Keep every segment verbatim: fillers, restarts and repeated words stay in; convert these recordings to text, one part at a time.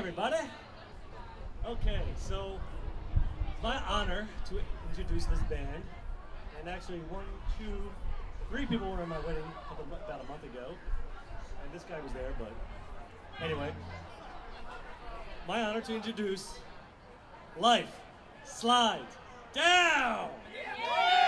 everybody. Okay, so it's my honor to introduce this band. And actually, one, two, three people were at my wedding a couple, about a month ago. And this guy was there, but anyway. My honor to introduce Life Slides Down! Yeah!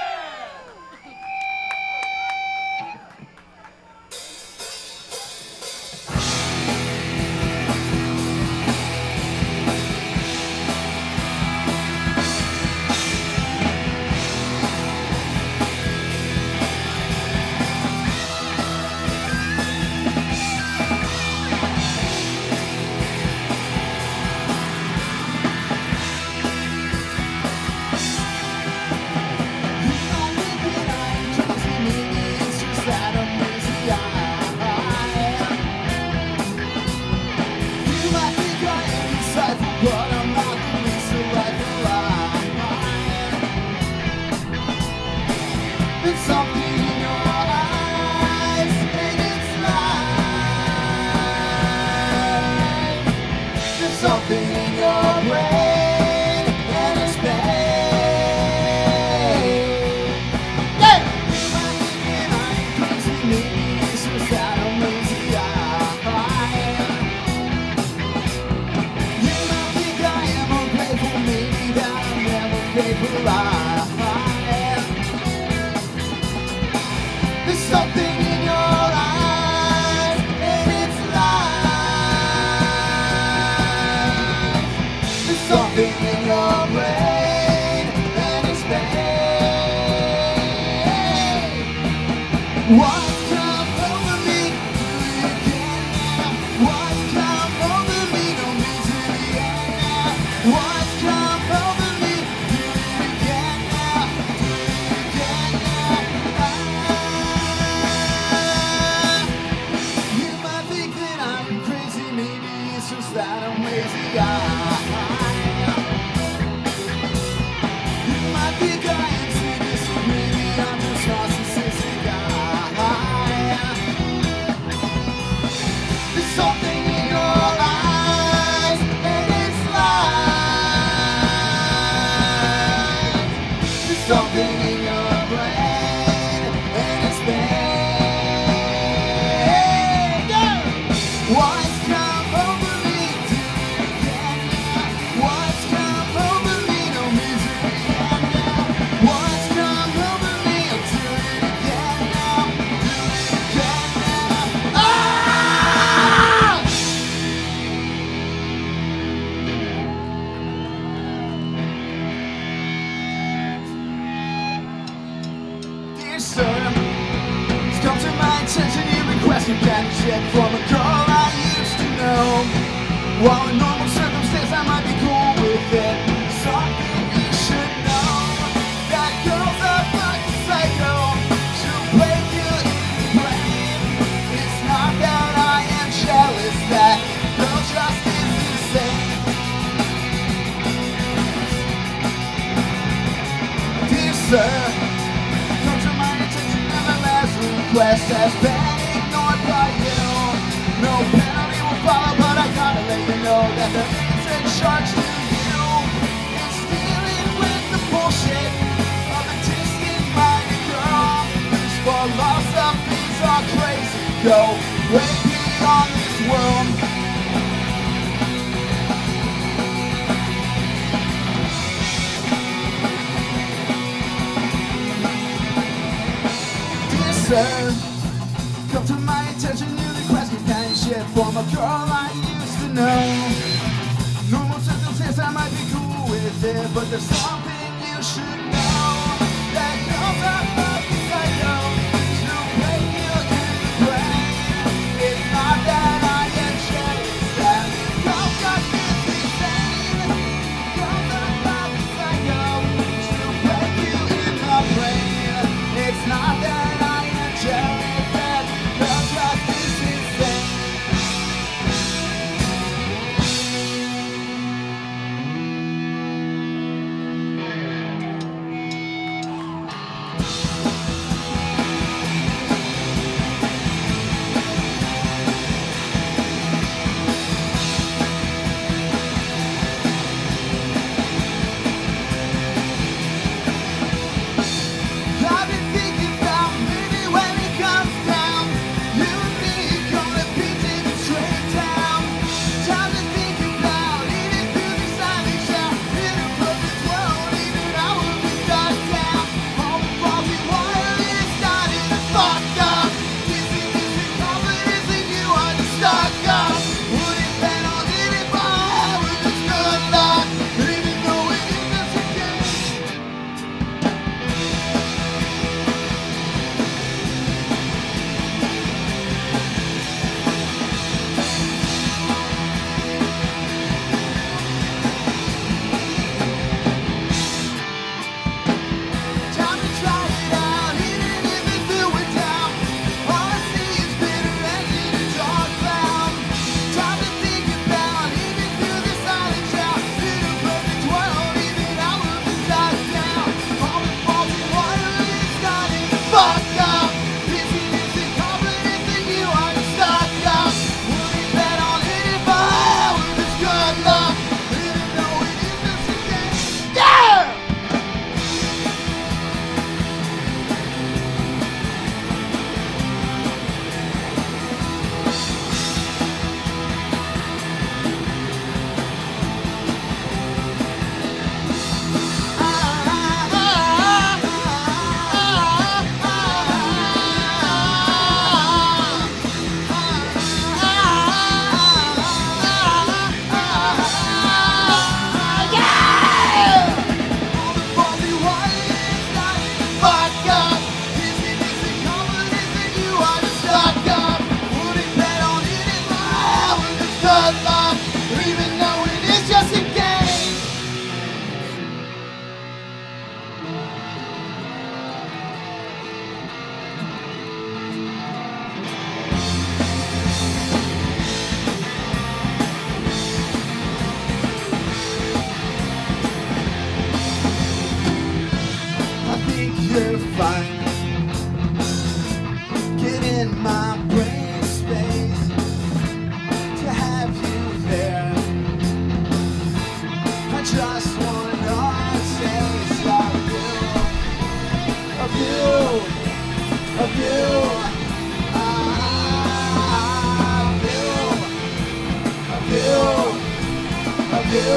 you.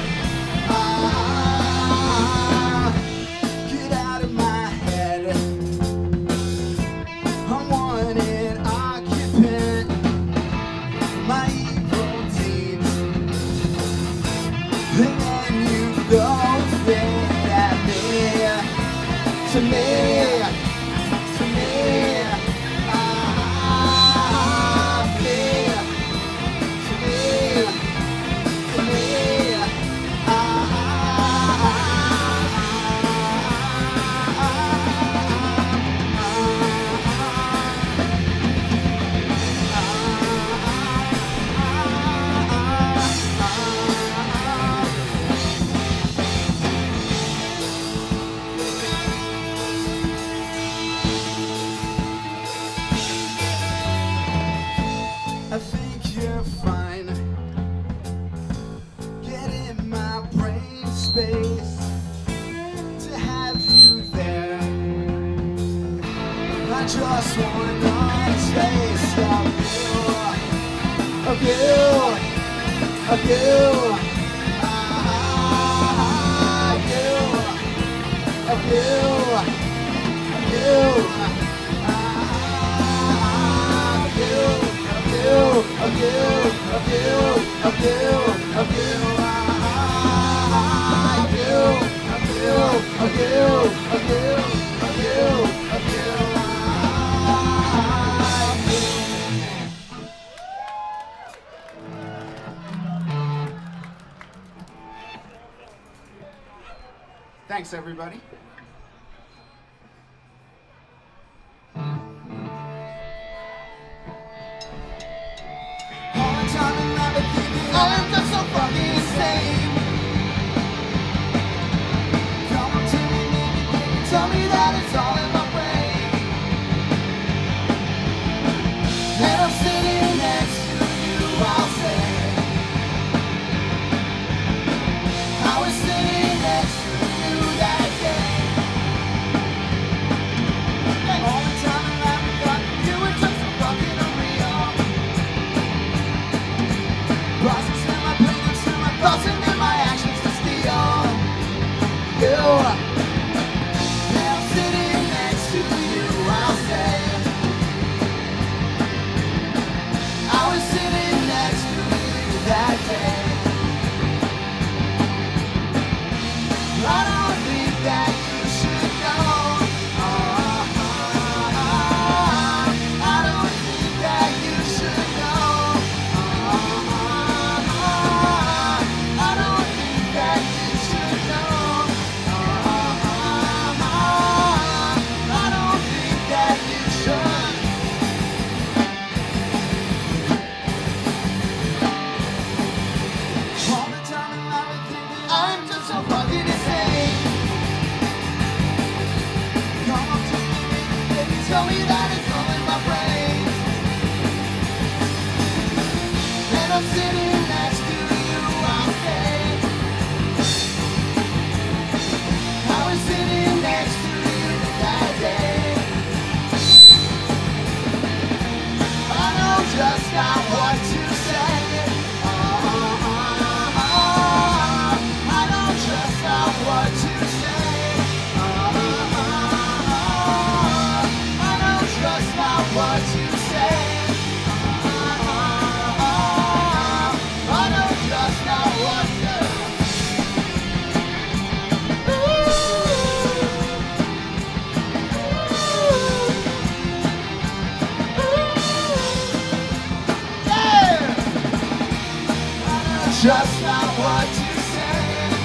Ah, get out of my head. I'm wanted occupant. My evil deeds. And then you go think at me. To me. To me. Ah, me. To me. To me. I think you're fine. Get in my brain space to have you there. I just want a taste of you, of you, of you, ah, you, of you, of you, ah, of you. Of you, of you, of you, of you, of you, ah, of you, of you, of you, of you, of you, of you, ah, of you. Thanks, everybody. I'm just so fucking insane. Come up to me, baby, tell me that it's all in my brain. And I'm sitting next to you, I'll say. I was sitting next to you that day. All the time I thought you were just so fucking unreal. Processing my pain and my thoughts and then my actions to steal you. Now I'm sitting next to you, I'll say. I was sitting next to you that day. I don't think that you should know. I don't think that you should know. I don't think that you should know. I don't think that you should. All the time in life I think that I'm just so fucking insane. Come up to me, baby, tell me that it's all in my brain. And I'm sitting next to you, I'll say. I was sitting next to you that day. I know just not what to say. I know just not what to say. I know just not what to say. I know just not what to. Yeah! Just not what to say.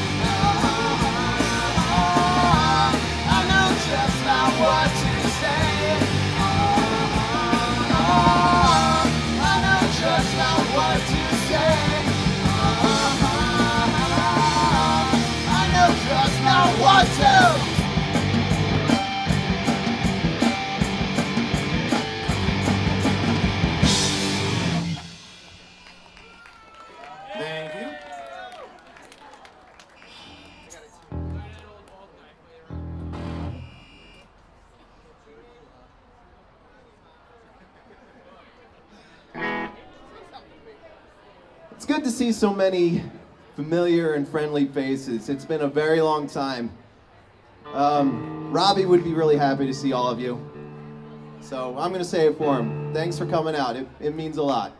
I know just not what to say. I know just not what to say. I know just not what to. Thank you. It's good to see so many familiar and friendly faces. It's been a very long time. Um, Robbie would be really happy to see all of you. So I'm going to say it for him. Thanks for coming out. It, it means a lot.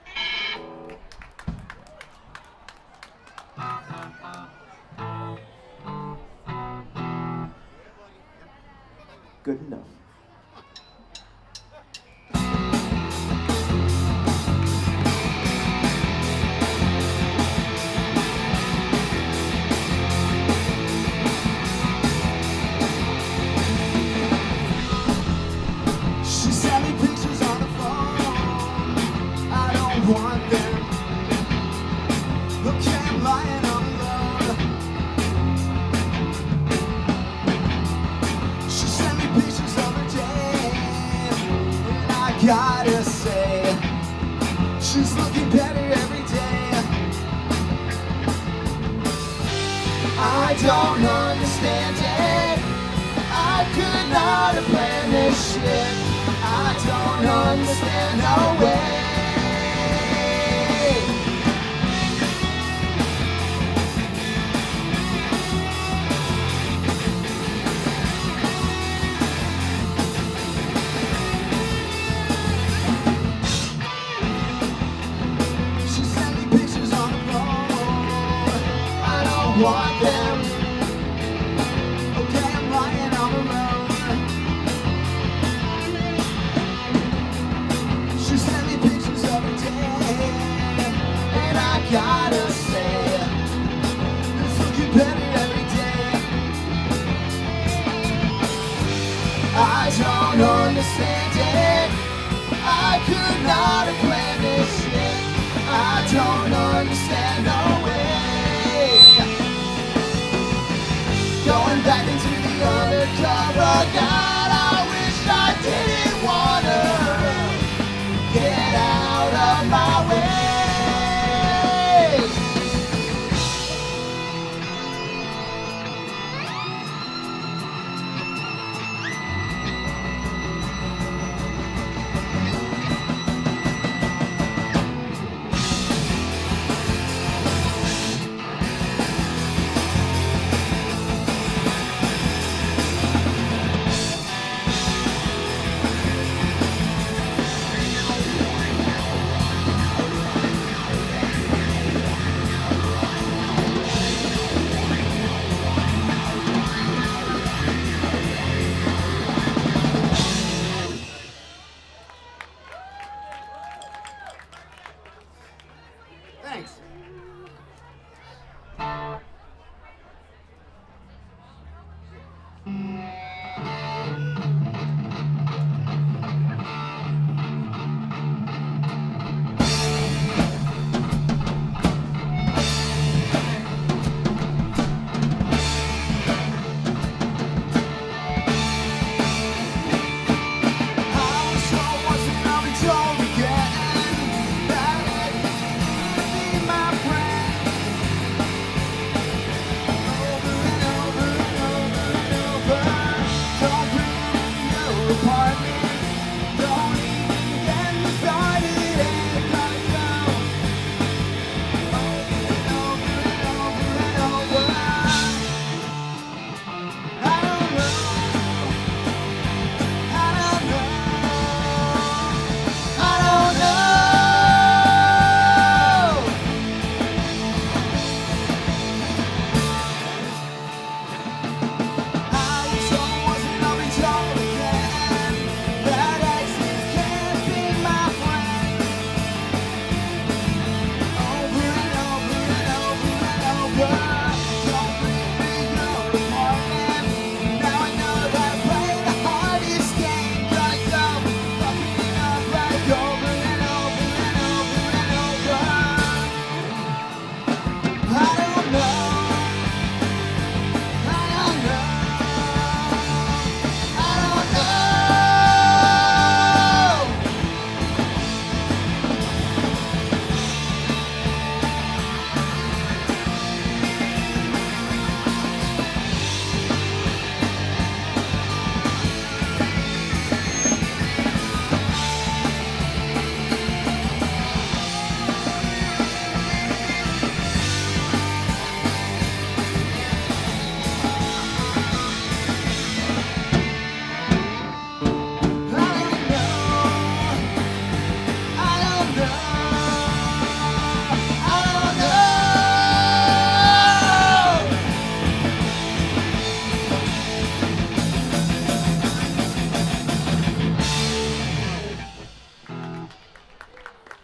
Good enough. She sent me pictures on the phone. I don't want them. Look, I'm lying on the road. She sent me pictures of her day, and I gotta say, she's looking better every day. I don't understand it. I could not have planned this shit. I don't understand no way. She sent me pictures on the phone. I don't want them. Okay, I'm lying on the road. She sent me pictures of her day, and I gotta say, it's looking better every day. I don't understand it. I could not have planned this shit. I don't understand no way. Going back into the undercover, God, I wish I didn't wanna get out of my way.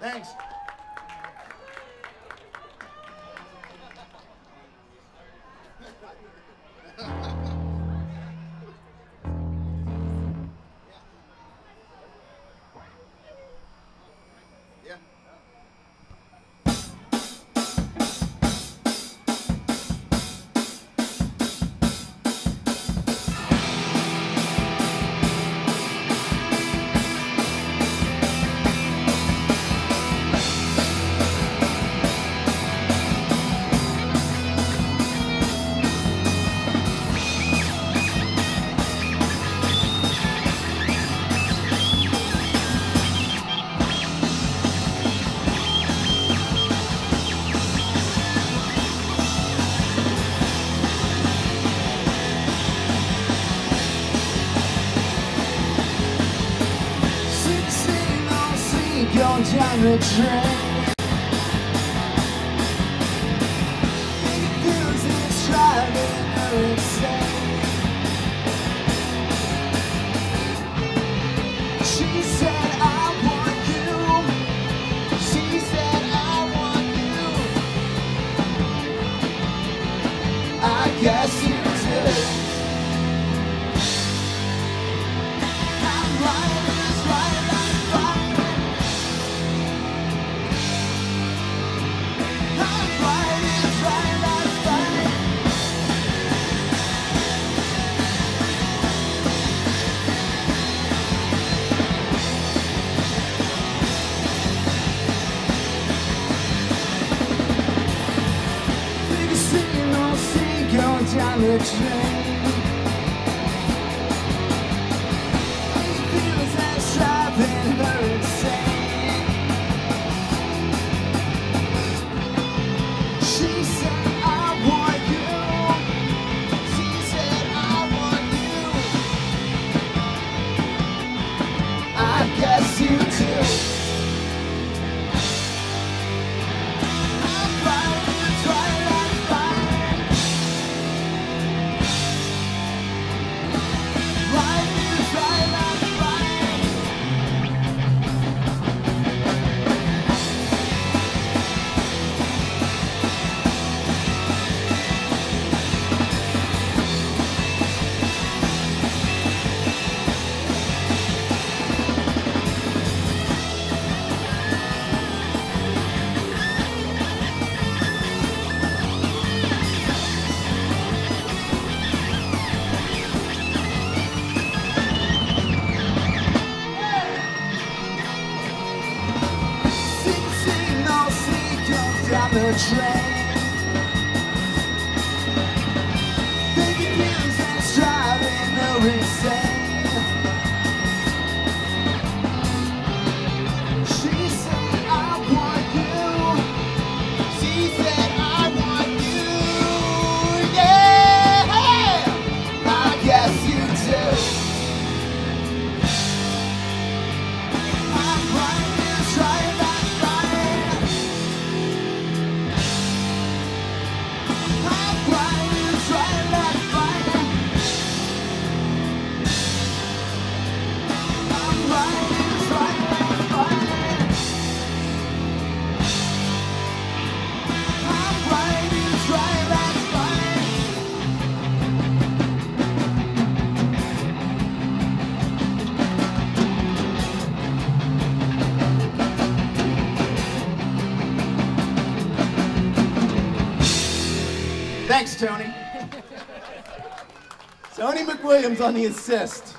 Thanks. Going down the train, music's driving her insane. She said I want you. She said I want you. I guess you do. I'm right, it's right, I'm right. Down the train, feels that's driving her insane. She said I want you. She said I want you. I guess you do. I'm right, it's right, I'm fine. Down the train, thinking music's driving her insane. She said I want you. She said I want you. Yeah, I guess you do. I'm right, it's right, that's right. Thanks, Tony. Tony McWilliams on the assist.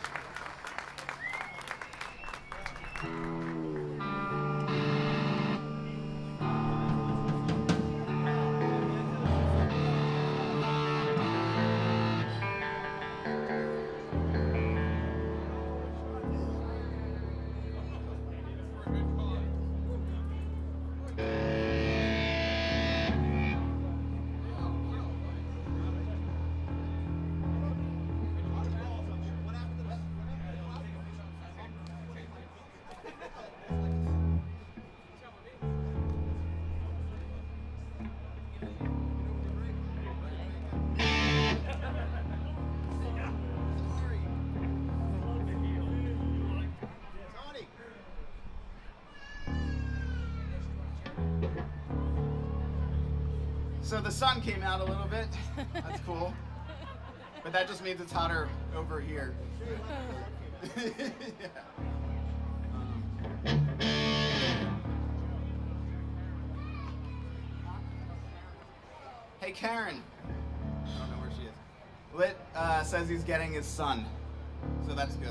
So the sun came out a little bit. That's cool. But that just means it's hotter over here. Yeah. Um. Hey, Karen. I don't know where she is. Lit uh, says he's getting his son, so that's good.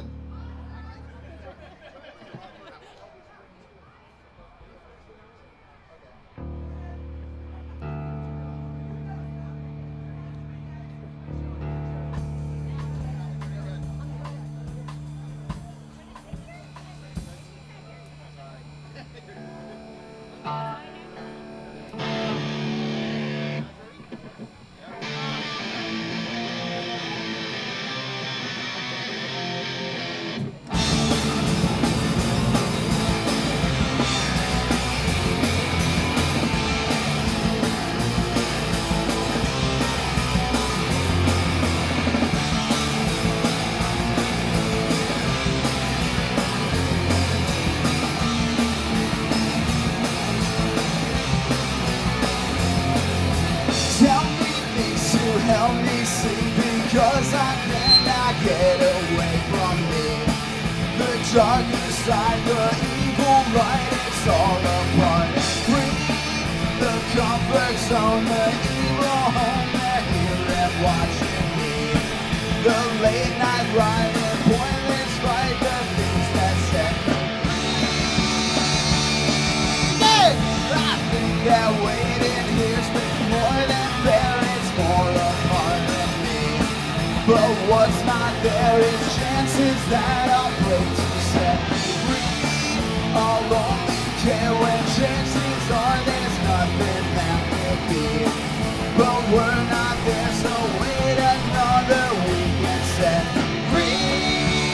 Help me see, because I cannot get away from me. The darker side, the evil right, it's all apart and free. The comfort zone, the evil home, they're here and watching me. The late night ride and pointless fight, the things that set me free. Yeah! I think that waiting here's been more than fair. More apart than me, but what's not there is chances that I'll break to set me free. I'll only care when chances are there's nothing that will be, but we're not there, so wait another week and set me free.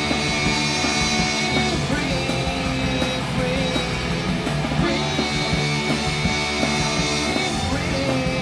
Free, free, free, free.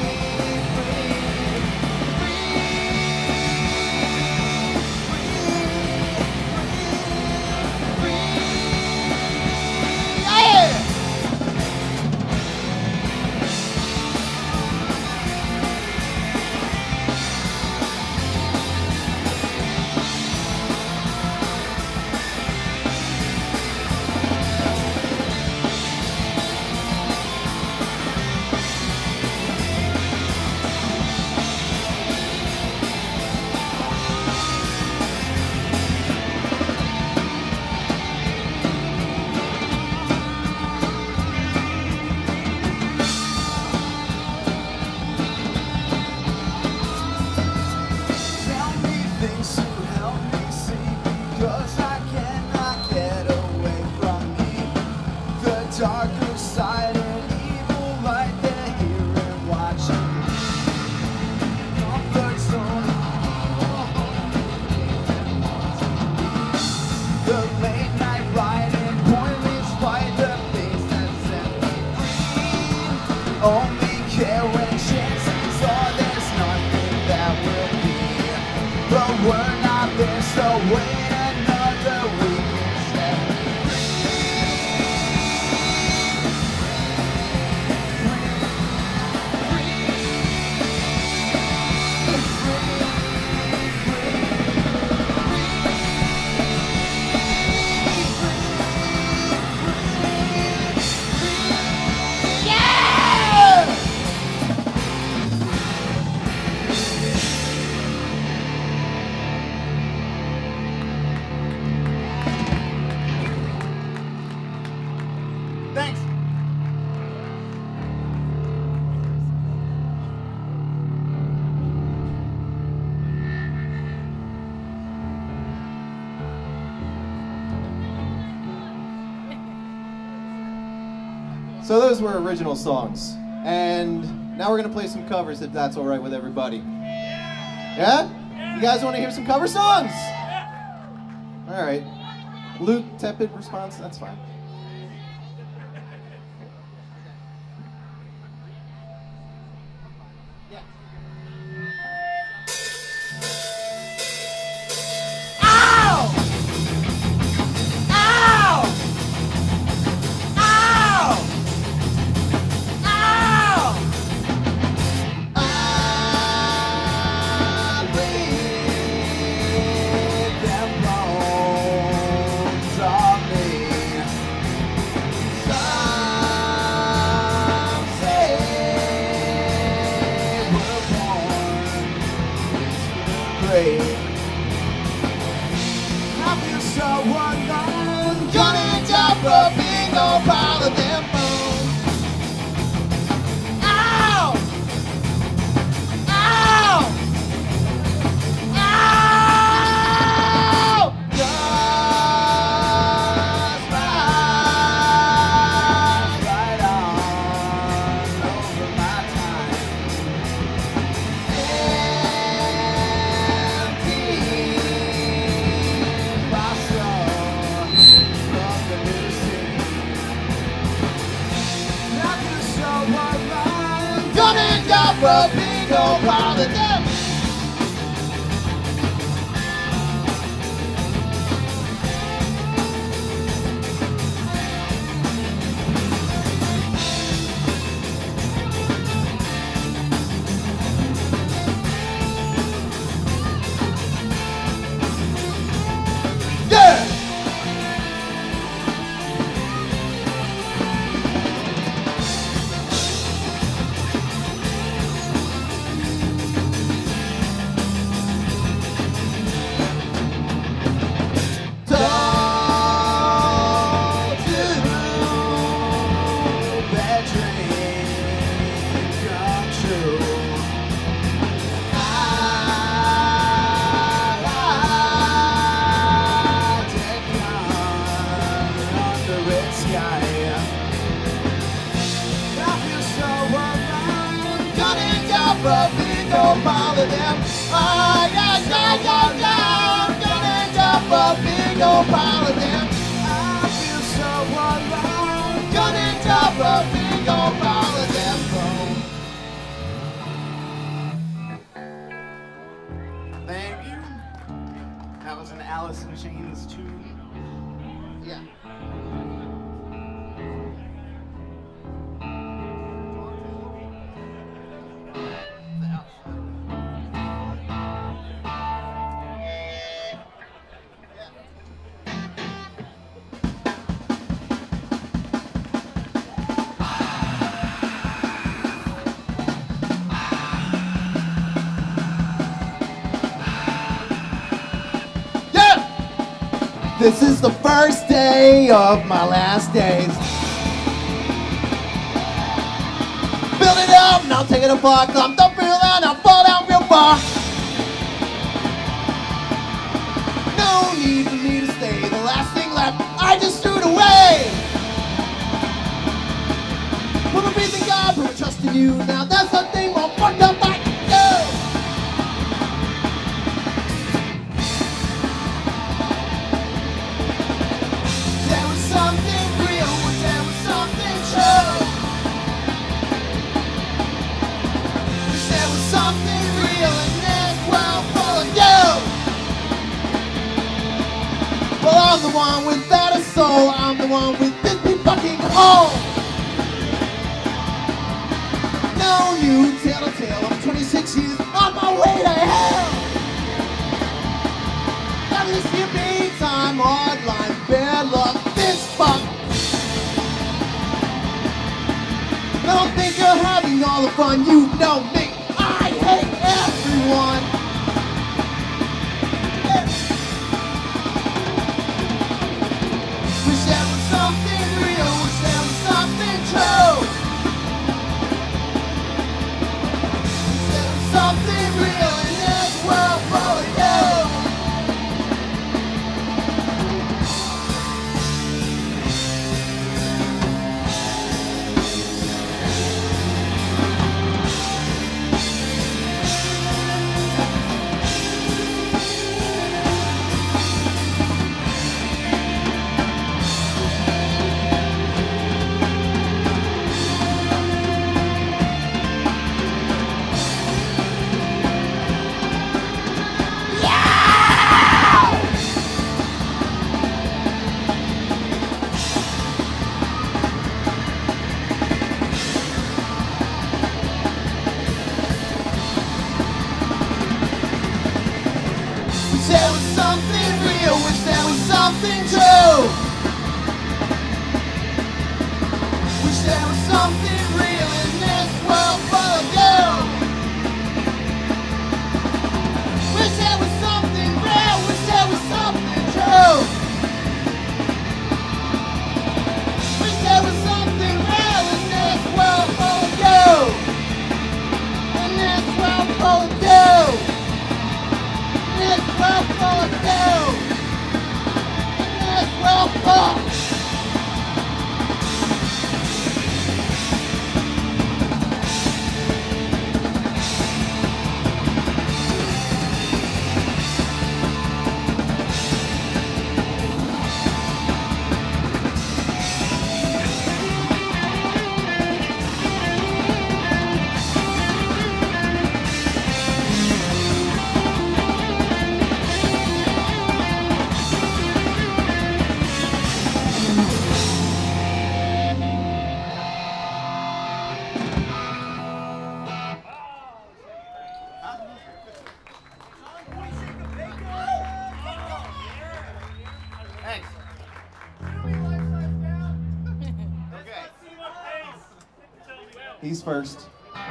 Darker side and evil light, they're here and watching me. Comfort zone, the late night ride and pointless fight, the things that set me free. Only care when chances are there's nothing that will be, but we're not there, so wait another week instead. Thanks. So those were original songs. And now we're going to play some covers if that's all right with everybody. Yeah? You guys want to hear some cover songs? All right. Luke, tepid response, that's fine. Ow! up a big old pile of them. Thank you. That was an Alice in Chains tune. Yeah. This is the first day of my last days. Build it up, now take it apart. Climb the bill and I'll fall down real far. No need for me to stay. The last thing left, I just threw it away. Put my faith in God, put my trust in you. Now that's the thing more fucked up I can do. I'm the one without a soul. I'm the one with this big fucking hole. No new telltale. I'm twenty-six years on my way to hell. Now this give me time, hard line, bad luck, this fuck. I don't think you're having all the fun. You know me. I hate everyone. He's first.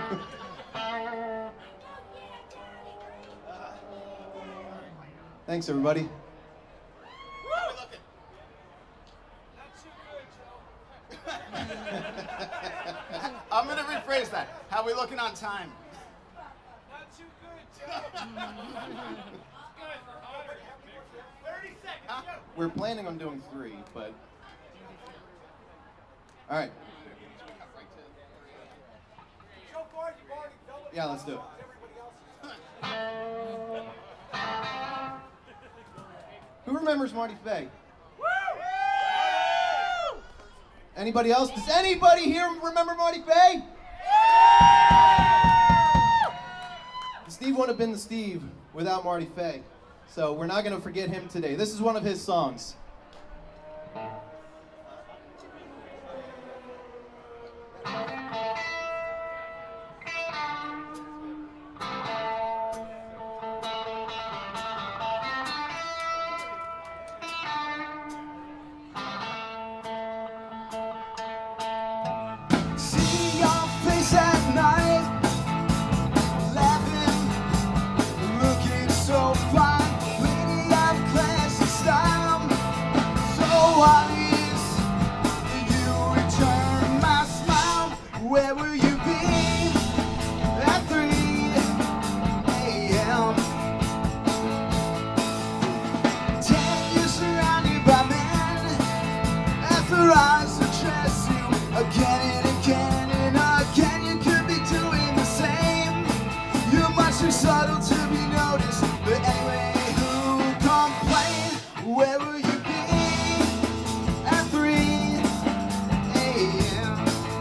Thanks, everybody. How we looking? I'm gonna rephrase that. How we looking on time? Not too good, Joe. thirty seconds, Huh? go. We're planning on doing three, but... All right. So far, you've already doubled Yeah, let's do it. everybody else's. Who remembers Marty Fay? Anybody else? Does anybody here remember Marty Fay? Steve wouldn't have been the Steve without Marty Fay. So we're not going to forget him today. This is one of his songs. See your face at night, laughing, looking so fine. Lady of classy style, so obvious. You return my smile. Where will you be at three a m? Ten years surrounded by men, as their eyes address you again and again and again. You could be doing the same. You're much too subtle to be noticed. But anyway, who complain? Where will you be at three a m?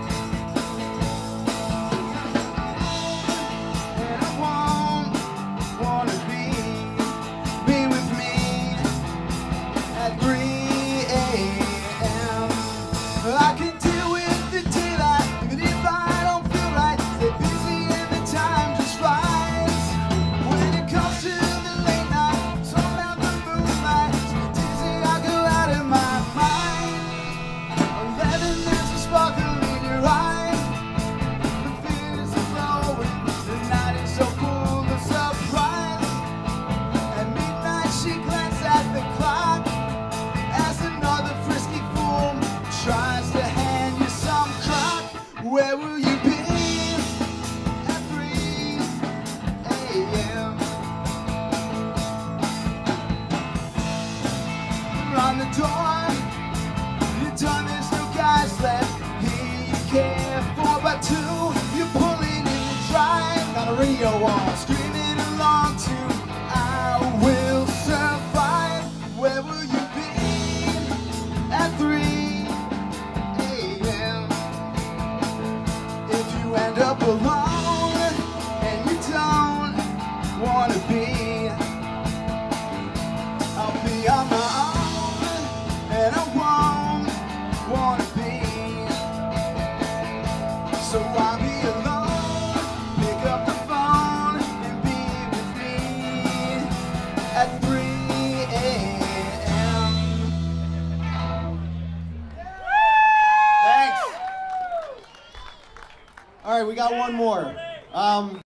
And I won't wanna be, be with me at three a m I can deal with the daylight, even if I don't feel right. Stay busy and the time just flies. When it comes to the late night, somehow the moonlight makes me dizzy, I go out of my mind. Eleven, there's a sparkle in your eye. The fears are flowing, the night is so full of surprise. At midnight she glanced at the clock as another frisky fool tries to hand you some crock. Where will you be at three a m? Around the door, you're done, there's no guys left here you care for but two. You're pulling in the drive, got a radio on, screaming along to I Will Survive. Where will you be at three a m? If you end up alone and you don't wanna be, I'll be on my own and I won't wanna be. So I'll be alone, pick up the phone and be with me at three a m Thanks. All right, we got one more. Um,